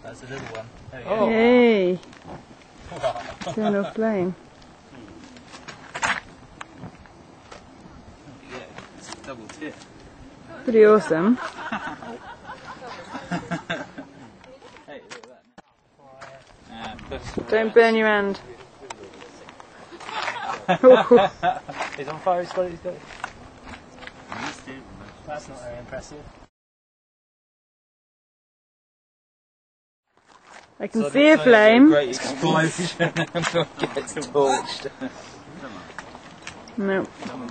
That's a little one. There we go. Oh. Yay! Eternal flame. Yeah, it's a double tip. Pretty awesome. Hey, look at that. Don't burn your hand. He's on fire, he's got it. That's not very impressive. I can see a flame. Great explosion and gets torched. No.